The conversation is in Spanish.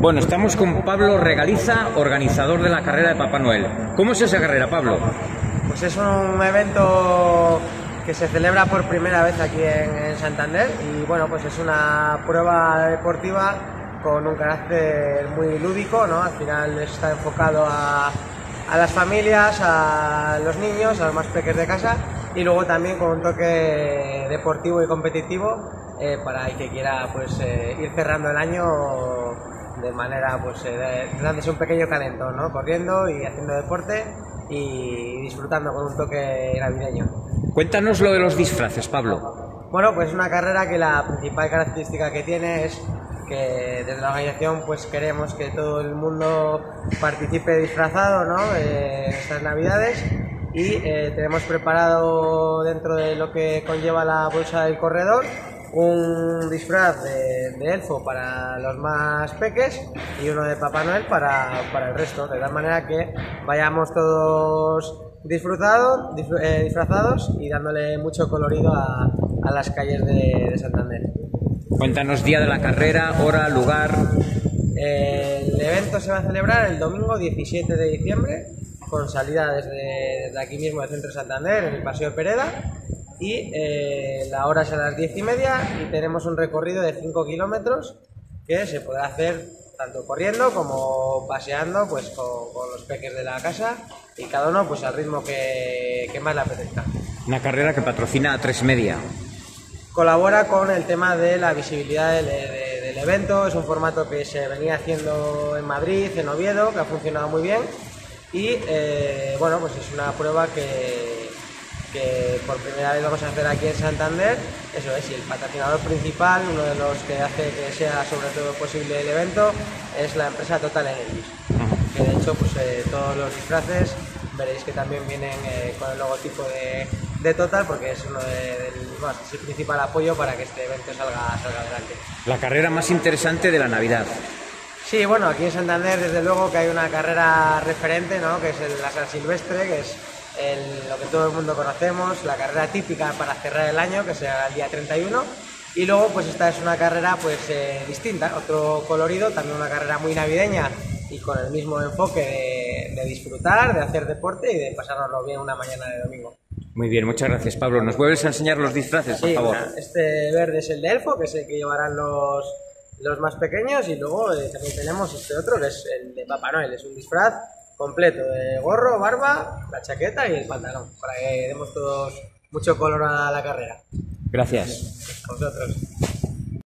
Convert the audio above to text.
Bueno, estamos con Pablo Regaliza, organizador de la carrera de Papá Noel. ¿Cómo es esa carrera, Pablo? Pues es un evento que se celebra por primera vez aquí en Santander y bueno, pues es una prueba deportiva con un carácter muy lúdico, ¿no? Al final está enfocado a las familias, a los niños, a los más pequeños de casa y luego también con un toque deportivo y competitivo para el que quiera pues ir cerrando el año de manera pues dándose un pequeño calentón, ¿no? Corriendo y haciendo deporte y disfrutando con un toque navideño. Cuéntanos lo de los disfraces, Pablo. Bueno, pues es una carrera que la principal característica que tiene es que desde la organización pues queremos que todo el mundo participe disfrazado, ¿no? En estas navidades y tenemos preparado dentro de lo que conlleva la bolsa del corredor un disfraz de elfo para los más peques y uno de Papá Noel para el resto, de tal manera que vayamos todos disfrazados y dándole mucho colorido a las calles de Santander. Cuéntanos día de la carrera, hora, lugar. El evento se va a celebrar el domingo 17 de diciembre con salida desde aquí mismo del centro de Santander, en el Paseo Pereda, y la hora es a las 10:30 y tenemos un recorrido de 5 kilómetros que se podrá hacer tanto corriendo como paseando pues con los peques de la casa y cada uno pues al ritmo que más le apetezca. Una carrera que patrocina A3 Media. Colabora con el tema de la visibilidad del evento, es un formato que se venía haciendo en Madrid, en Oviedo, que ha funcionado muy bien y bueno, pues es una prueba que por primera vez vamos a hacer aquí en Santander, eso es, y el patrocinador principal, uno de los que hace que sea sobre todo posible el evento, es la empresa Total Energies, que de hecho pues todos los disfraces veréis que también vienen con el logotipo de Total, porque es uno es el principal apoyo para que este evento salga adelante. La carrera más interesante de la Navidad. Sí, bueno, aquí en Santander desde luego que hay una carrera referente, ¿no? Que es la San Silvestre, que es lo que todo el mundo conocemos, la carrera típica para cerrar el año, que será el día 31, y luego pues esta es una carrera pues distinta, otro colorido, también una carrera muy navideña y con el mismo enfoque de disfrutar, de hacer deporte y de pasárnoslo bien una mañana de domingo. Muy bien, muchas gracias, Pablo. ¿Nos vuelves a enseñar los disfraces, por favor? Mira, este verde es el de elfo, que es el que llevarán los más pequeños, y luego también tenemos este otro que es el de Papá Noel, es un disfraz completo de gorro, barba, la chaqueta y el pantalón, para que demos todos mucho color a la carrera. Gracias. A vosotros.